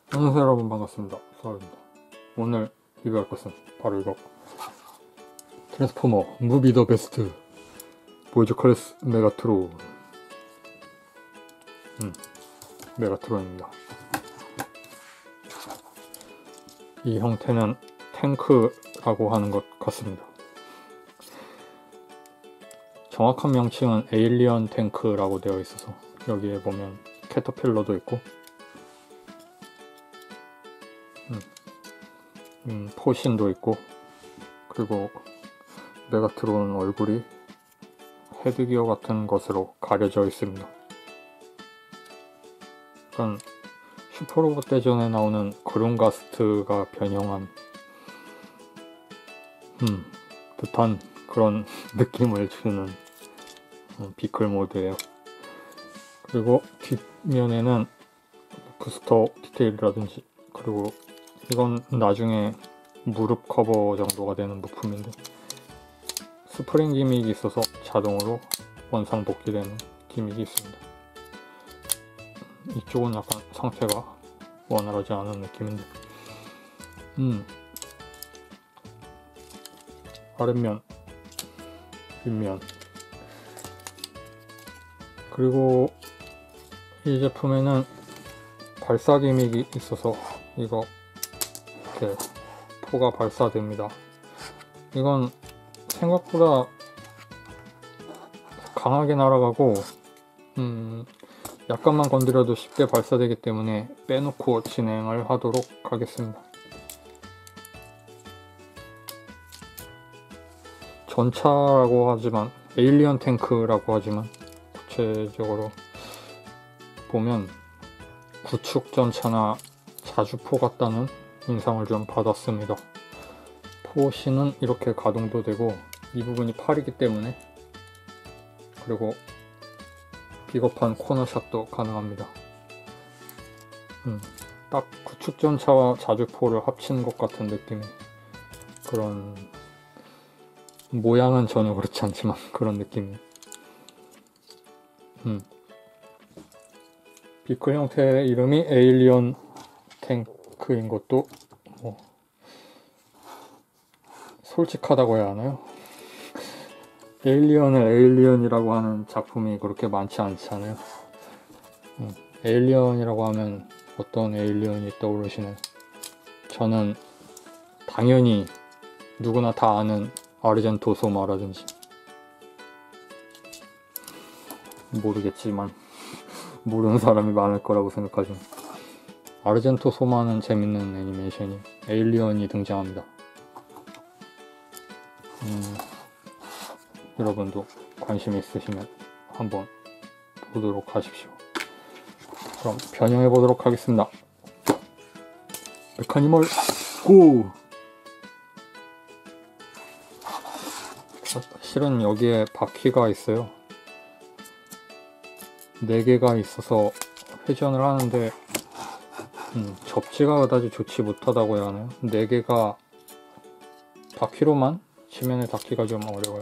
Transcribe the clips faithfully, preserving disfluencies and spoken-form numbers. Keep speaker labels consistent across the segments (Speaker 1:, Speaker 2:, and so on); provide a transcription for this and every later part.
Speaker 1: 안녕하세요 여러분, 반갑습니다. 서울입니다. 오늘 리뷰할 것은 바로 이거, 트랜스포머 무비 더 베스트 보이즈 클래스 메가트론. 음, 메가트론입니다. 이 형태는 탱크라고 하는 것 같습니다. 정확한 명칭은 에일리언 탱크라고 되어 있어서 여기에 보면 캐터필러도 있고 음, 음, 포신도 있고, 그리고 메가트론 얼굴이 헤드기어 같은 것으로 가려져 있습니다. 약간 슈퍼로봇 대전에 나오는 그룬가스트가 변형한 음, 듯한 그런 느낌을 주는 음, 비클 모드예요. 그리고 뒷면에는 부스터 디테일이라든지, 그리고 이건 나중에 무릎 커버 정도가 되는 부품인데 스프링 기믹이 있어서 자동으로 원상 복귀되는 기믹이 있습니다. 이쪽은 약간 상태가 원활하지 않은 느낌인데 음 아랫면, 윗면, 그리고 이 제품에는 발사 기믹이 있어서 이거 이렇게 포가 발사됩니다. 이건 생각보다 강하게 날아가고 음, 약간만 건드려도 쉽게 발사되기 때문에 빼놓고 진행을 하도록 하겠습니다. 전차라고 하지만, 에일리언 탱크라고 하지만 구체적으로 보면 구축 전차나 자주포 같다는 인상을 좀 받았습니다. 포신은 이렇게 가동도 되고, 이 부분이 팔이기 때문에, 그리고 비겁한 코너샷도 가능합니다. 음, 딱 구축 전차와 자주포를 합친 것 같은 느낌의 그런, 모양은 전혀 그렇지 않지만 그런 느낌이. 음. 비클 형태의 이름이 에일리언 탱크인 것도 뭐 솔직하다고 해야 하나요? 에일리언을 에일리언이라고 하는 작품이 그렇게 많지 않잖아요. 음. 에일리언이라고 하면 어떤 에일리언이 떠오르시나요? 저는 당연히 누구나 다 아는 아르젠토 소마라든지, 모르겠지만 모르는 사람이 많을 거라고 생각하죠. 아르젠토 소마는 재밌는 애니메이션이 에일리언이 등장합니다. 음, 여러분도 관심 있으시면 한번 보도록 하십시오. 그럼 변형해 보도록 하겠습니다. 메카니멀 고! 실은 여기에 바퀴가 있어요. 네 개가 있어서 회전을 하는데 음, 접지가 그다지 좋지 못하다고 해야 하나요? 네 개가 바퀴로만 지면에 닿기가 좀 어려워요.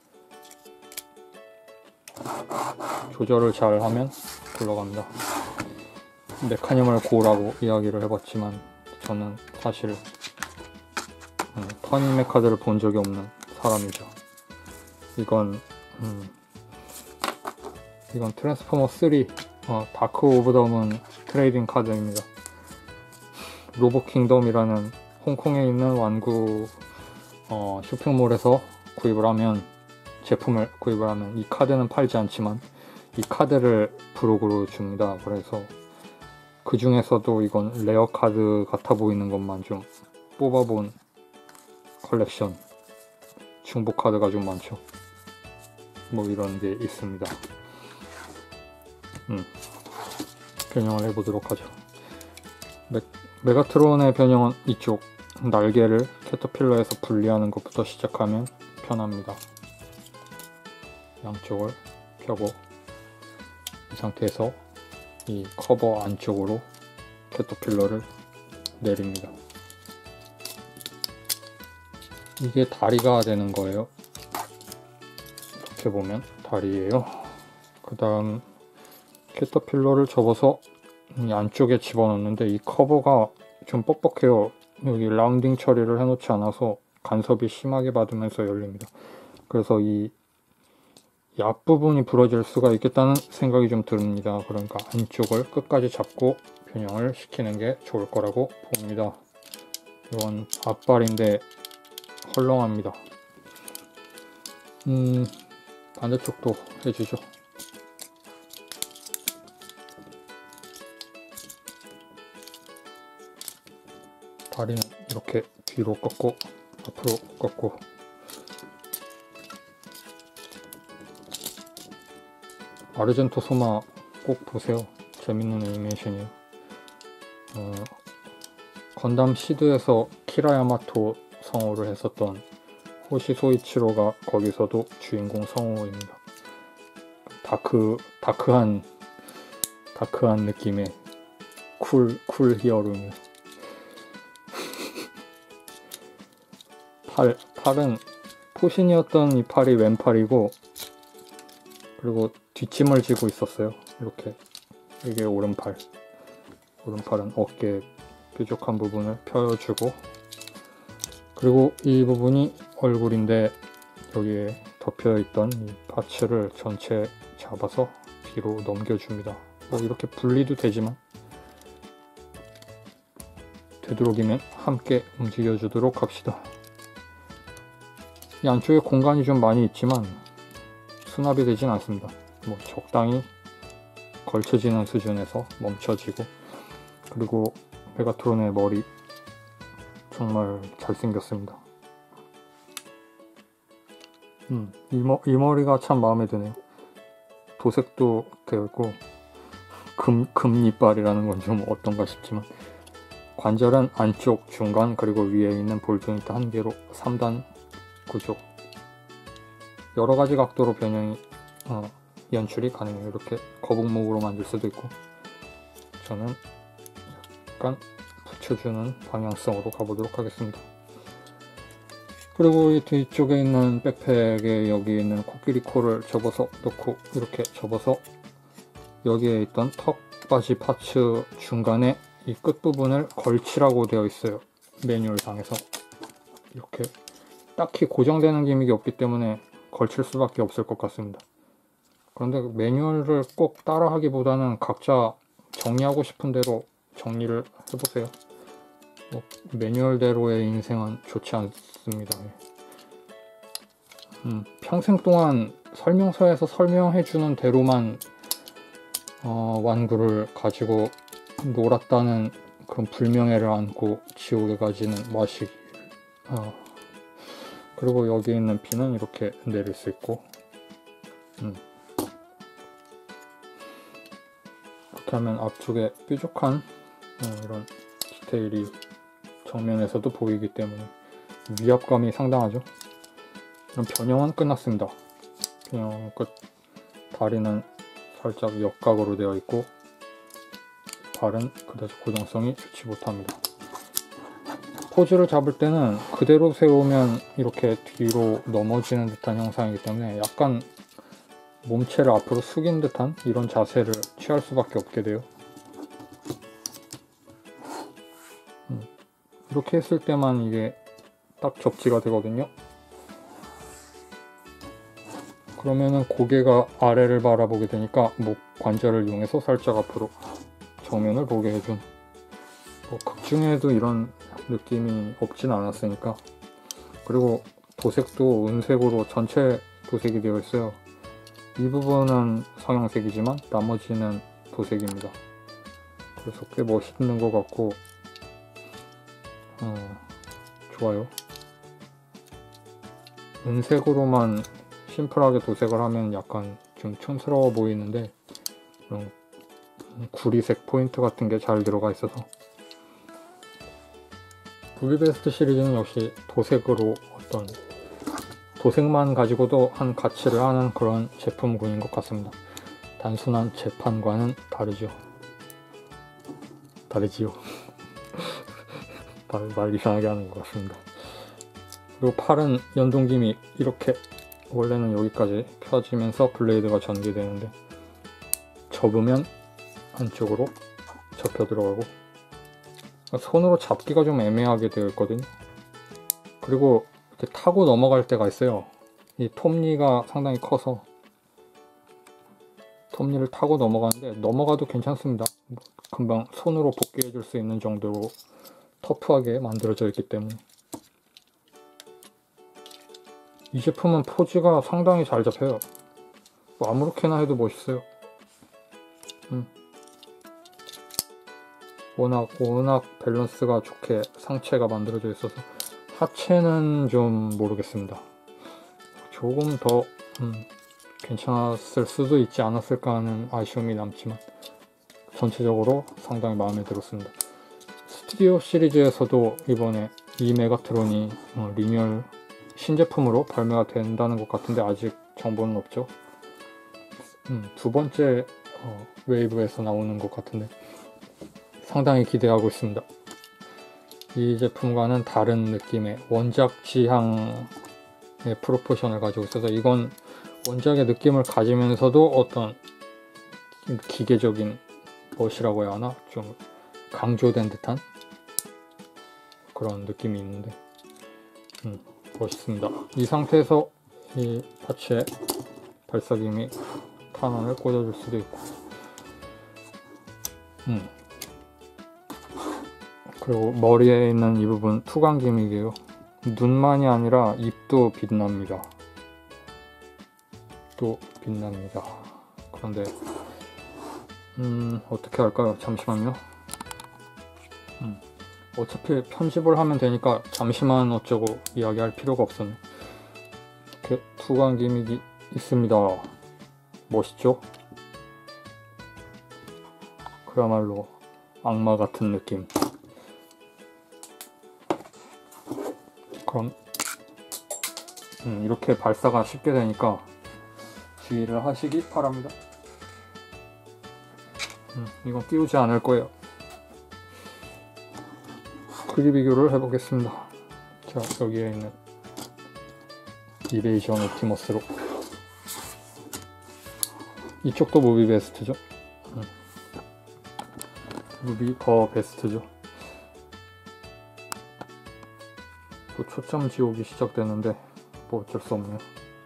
Speaker 1: 조절을 잘 하면 굴러갑니다. 메카니멀 고라고 이야기를 해봤지만 저는 사실 음, 터닝 메카드를 본 적이 없는 사람이죠. 이건 음, 이건 트랜스포머 쓰리 어, 다크 오브 더 문 트레이딩 카드입니다. 로봇 킹덤이라는 홍콩에 있는 완구 어, 쇼핑몰에서 구입을 하면, 제품을 구입을 하면 이 카드는 팔지 않지만 이 카드를 부록으로 줍니다. 그래서 그 중에서도 이건 레어 카드 같아 보이는 것만 좀 뽑아본 컬렉션, 중복 카드가 좀 많죠. 뭐 이런 게 있습니다. 음, 변형을 해보도록 하죠. 메, 메가트론의 변형은 이쪽 날개를 캐터필러에서 분리하는 것부터 시작하면 편합니다. 양쪽을 펴고 이 상태에서 이 커버 안쪽으로 캐터필러를 내립니다. 이게 다리가 되는 거예요. 이렇게 보면 다리예요. 그 다음 캐터필러를 접어서 이 안쪽에 집어넣는데 이 커버가 좀 뻑뻑해요. 여기 라운딩 처리를 해놓지 않아서 간섭이 심하게 받으면서 열립니다. 그래서 이, 이 앞부분이 부러질 수가 있겠다는 생각이 좀 듭니다. 그러니까 안쪽을 끝까지 잡고 변형을 시키는 게 좋을 거라고 봅니다. 이건 앞발인데 헐렁합니다. 음, 반대쪽도 해주죠. 다리는 이렇게 뒤로 꺾고 앞으로 꺾고, 아르젠토 소마 꼭 보세요. 재밌는 애니메이션이에요. 어, 건담 시드에서 키라 야마토 성우를 했었던 호시 소이치로가 거기서도 주인공 성우입니다. 다크, 다크한 다크한 느낌의 쿨, 쿨 히어로입니다. 팔, 팔은 포신이었던 이 팔이 왼팔이고, 그리고 뒷짐을 지고 있었어요. 이렇게. 이게 오른팔. 오른팔은 어깨 뾰족한 부분을 펴주고, 그리고 이 부분이 얼굴인데 여기에 덮여있던 이 파츠를 전체 잡아서 뒤로 넘겨줍니다. 뭐 이렇게 분리도 되지만 되도록이면 함께 움직여주도록 합시다. 이 안쪽에 공간이 좀 많이 있지만 수납이 되진 않습니다. 뭐 적당히 걸쳐지는 수준에서 멈춰지고, 그리고 메가트론의 머리 정말 잘생겼습니다. 음, 이, 머, 이 머리가 참 마음에 드네요. 도색도 되어 있고, 금, 금이빨이라는 건 좀 어떤가 싶지만, 관절은 안쪽, 중간, 그리고 위에 있는 볼 조인트 한 개로 삼 단 구조. 여러가지 각도로 변형이 어, 연출이 가능해요. 이렇게 거북목으로 만들 수도 있고, 저는 약간 붙여주는 방향성으로 가보도록 하겠습니다. 그리고 이 뒤쪽에 있는 백팩에 여기 있는 코끼리 코를 접어서 넣고, 이렇게 접어서 여기에 있던 턱받이 파츠 중간에 이 끝부분을 걸치라고 되어 있어요. 매뉴얼상에서. 이렇게 딱히 고정되는 기믹이 없기 때문에 걸칠 수밖에 없을 것 같습니다. 그런데 매뉴얼을 꼭 따라 하기보다는 각자 정리하고 싶은 대로 정리를 해보세요. 뭐 매뉴얼대로의 인생은 좋지 않습니다. 음, 평생 동안 설명서에서 설명해주는 대로만 어, 완구를 가지고 놀았다는 그런 불명예를 안고 지옥에 가지는 마시기. 어. 그리고 여기 있는 핀은 이렇게 내릴 수 있고, 음. 이렇게 하면 앞쪽에 뾰족한 어, 이런 디테일이 정면에서도 보이기 때문에 위압감이 상당하죠. 그럼 변형은 끝났습니다. 변형 끝. 다리는 살짝 역각으로 되어 있고, 발은 그다지 고정성이 좋지 못합니다. 포즈를 잡을 때는 그대로 세우면 이렇게 뒤로 넘어지는 듯한 형상이기 때문에 약간 몸체를 앞으로 숙인 듯한 이런 자세를 취할 수밖에 없게 돼요. 음, 이렇게 했을 때만 이게 딱 접지가 되거든요. 그러면은 고개가 아래를 바라보게 되니까 목 관절을 이용해서 살짝 앞으로 정면을 보게 해준, 뭐 극중에도 이런 느낌이 없진 않았으니까. 그리고 도색도 은색으로 전체 도색이 되어 있어요. 이 부분은 성형색이지만 나머지는 도색입니다. 그래서 꽤 멋있는 것 같고 어, 좋아요. 은색으로만 심플하게 도색을 하면 약간 좀 촌스러워 보이는데 이런 구리색 포인트 같은 게 잘 들어가 있어서. 부비베스트 시리즈는 역시 도색으로 어떤 도색만 가지고도 한 가치를 하는 그런 제품군인 것 같습니다. 단순한 재판과는 다르죠. 다르지요. 말, 말 이상하게 하는 것 같습니다. 그리고 팔은 연동김이 이렇게 원래는 여기까지 펴지면서 블레이드가 전개되는데 접으면 안쪽으로 접혀 들어가고, 손으로 잡기가 좀 애매하게 되어 있거든요. 그리고 이렇게 타고 넘어갈 때가 있어요. 이 톱니가 상당히 커서 톱니를 타고 넘어가는데, 넘어가도 괜찮습니다. 금방 손으로 복귀해 줄 수 있는 정도로 터프하게 만들어져 있기 때문에. 이 제품은 포즈가 상당히 잘 잡혀요. 뭐 아무렇게나 해도 멋있어요. 음. 워낙 워낙 밸런스가 좋게 상체가 만들어져 있어서, 하체는 좀 모르겠습니다. 조금 더 음, 괜찮았을 수도 있지 않았을까 하는 아쉬움이 남지만, 전체적으로 상당히 마음에 들었습니다. 스튜디오 시리즈에서도 이번에 이 메가트론이 어, 리뉴얼 신제품으로 발매가 된다는 것 같은데 아직 정보는 없죠. 음, 두 번째 어, 웨이브에서 나오는 것 같은데 상당히 기대하고 있습니다. 이 제품과는 다른 느낌의 원작 지향의 프로포션을 가지고 있어서, 이건 원작의 느낌을 가지면서도 어떤 기계적인 멋이라고 해야 하나? 좀 강조된 듯한 그런 느낌이 있는데 음, 멋있습니다. 이 상태에서 이 파츠에 발사김이 탄환을 꽂아줄 수도 있고, 음. 그리고 머리에 있는 이 부분 투광 기믹이에요. 눈만이 아니라 입도 빛납니다. 또 빛납니다. 그런데 음, 어떻게 할까요? 잠시만요. 음, 어차피 편집을 하면 되니까 잠시만 어쩌고 이야기할 필요가 없었네. 이렇게 투광 기믹이 있습니다. 멋있죠? 그야말로 악마 같은 느낌. 그럼 음, 이렇게 발사가 쉽게 되니까 주의를 하시기 바랍니다. 음, 이건 끼우지 않을 거예요. 크기 비교를 해보겠습니다. 자, 여기에 있는 이베이션 옵티머스로, 이쪽도 무비 베스트죠. 음. 무비 더 베스트죠. 또 초점 지옥이 시작되는데 뭐 어쩔 수 없네요.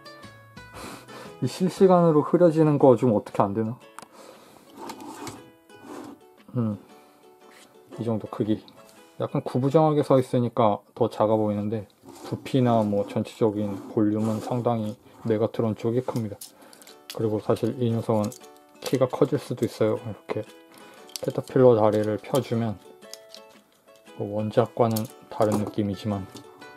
Speaker 1: 이 실시간으로 흐려지는 거 좀 어떻게 안 되나? 음, 이 정도 크기. 약간 구부정하게 서 있으니까 더 작아 보이는데, 부피나 뭐 전체적인 볼륨은 상당히 메가트론 쪽이 큽니다. 그리고 사실 이 녀석은 키가 커질 수도 있어요. 이렇게 캐터필러 다리를 펴주면 뭐 원작과는 다른 느낌이지만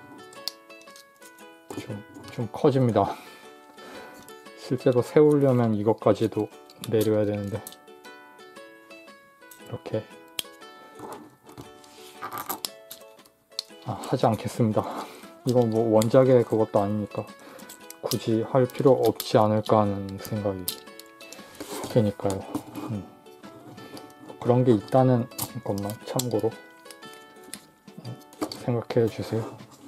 Speaker 1: 좀, 좀 커집니다. 실제로 세우려면 이것까지도 내려야 되는데 이렇게 아, 하지 않겠습니다. 이건 뭐 원작의 그것도 아니니까 굳이 할 필요 없지 않을까 하는 생각이 드니까요. 음. 그런 게 있다는 것만 참고로 생각해 주세요.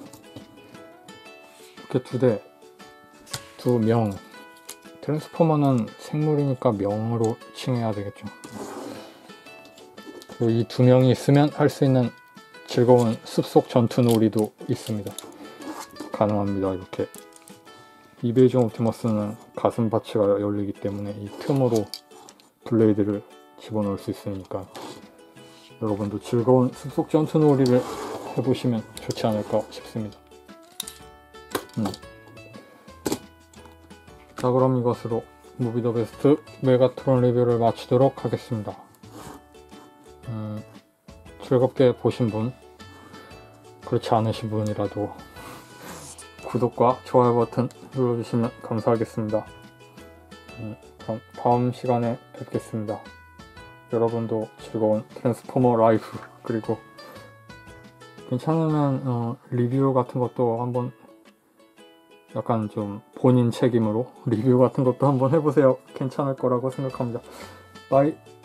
Speaker 1: 이렇게 두 대, 두 명. 트랜스포머는 생물이니까 명으로 칭해야 되겠죠. 그리고 이 두 명이 있으면 할 수 있는 즐거운 숲속 전투 놀이도 있습니다. 가능합니다. 이렇게 이베이전 옵티머스는 가슴 파츠가 열리기 때문에 이 틈으로 블레이드를 집어넣을 수 있으니까 여러분도 즐거운 숲속 전투 놀이를 해보시면 좋지 않을까 싶습니다. 음. 자, 그럼 이것으로 무비 더 베스트 메가트론 리뷰를 마치도록 하겠습니다. 음, 즐겁게 보신 분, 그렇지 않으신 분이라도 구독과 좋아요 버튼 눌러주시면 감사하겠습니다. 음, 그럼 다음 시간에 뵙겠습니다. 여러분도 즐거운 트랜스포머 라이프, 그리고 괜찮으면 어, 리뷰 같은 것도 한번 약간 좀 본인 책임으로 리뷰 같은 것도 한번 해보세요. 괜찮을 거라고 생각합니다. 바이.